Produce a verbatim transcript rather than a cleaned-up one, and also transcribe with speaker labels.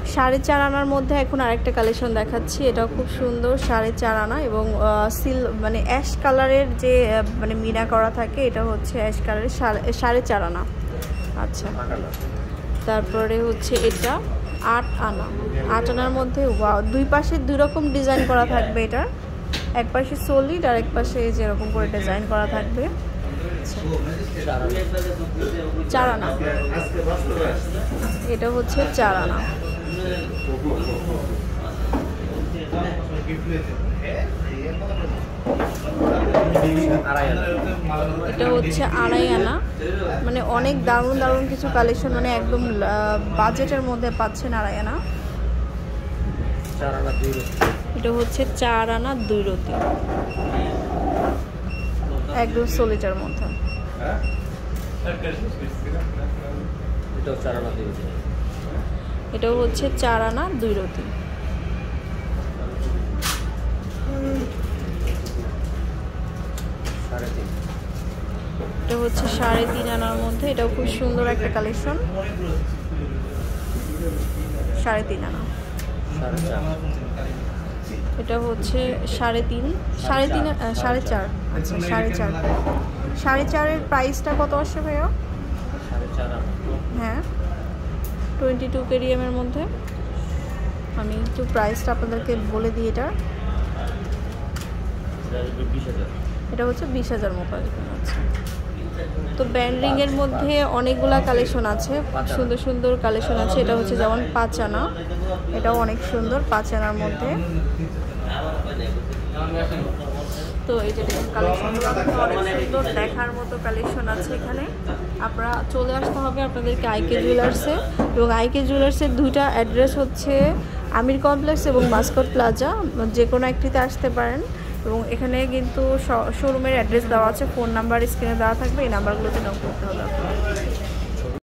Speaker 1: সাড়ে চার আনার মধ্যে এখন আরেকটা কালেকশন দেখাচ্ছি, এটাও খুব সুন্দর। সাড়ে চার আনা এবং সিল মানে অ্যাশ কালারের যে মানে মিনা করা থাকে, এটা হচ্ছে অ্যাশ কালারের সাড়ে চার আনা। আচ্ছা, তারপরে হচ্ছে এটা আট আনা। আট আনার মধ্যে ওয়াও, দুই পাশে দুই রকম ডিজাইন করা থাকবে। এটার এক পাশে সলিড আর এক পাশে যেরকম করে ডিজাইন করা থাকবে। চার আনা, এটা হচ্ছে চার আনা। এটা হচ্ছে আড়াই আনা। মানে অনেক দারুণ দারুণ কিছু কালেকশন, মানে একদম বাজেটের মধ্যে পাচ্ছেন আড়াই আনা। এটা হচ্ছে চার আনা দুই রতি, একদম সলিটার মধ্যে। এটাও হচ্ছে চার আনা দুই রতি। এটা হচ্ছে সাড়ে তিন আনার মধ্যে, এটাও খুব সুন্দর একটা কালেকশন। সাড়ে তিন আনা, এটা হচ্ছে সাড়ে তিন সাড়ে তিন সাড়ে চার। আচ্ছা, সাড়ে চার। সাড়ে চারের প্রাইসটা কত আসছে ভাইয়া? হ্যাঁ, টোয়েন্টি টু কেরিএমের মধ্যে। আমি একটু প্রাইসটা আপনাদেরকে বলে দিই। এটা এটা হচ্ছে বিশ হাজার মতো আসবে। আচ্ছা, তো ব্যান্ড রিংয়ের মধ্যে অনেকগুলা কালেকশন আছে, সুন্দর সুন্দর কালেকশন আছে। এটা হচ্ছে যেমন পাঁচ আনা, এটাও অনেক সুন্দর পাঁচ আনার মধ্যে। তো এই যে কালেকশনগুলো অনেক সুন্দর, দেখার মতো কালেকশন আছে এখানে। আপনারা চলে আসতে হবে আপনাদেরকে আইকে জুয়েলার্সে, এবং আইকে জুয়েলার্সের দুইটা অ্যাড্রেস হচ্ছে আমির কমপ্লেক্স এবং মাস্কট প্লাজা, যে কোনো একটিতে আসতে পারেন। এবং এখানে কিন্তু শোরুমের অ্যাড্রেস দেওয়া আছে, ফোন নাম্বার স্ক্রিনে দেওয়া থাকবে, এই নাম্বারগুলোতে নক করতে হবে আপনার।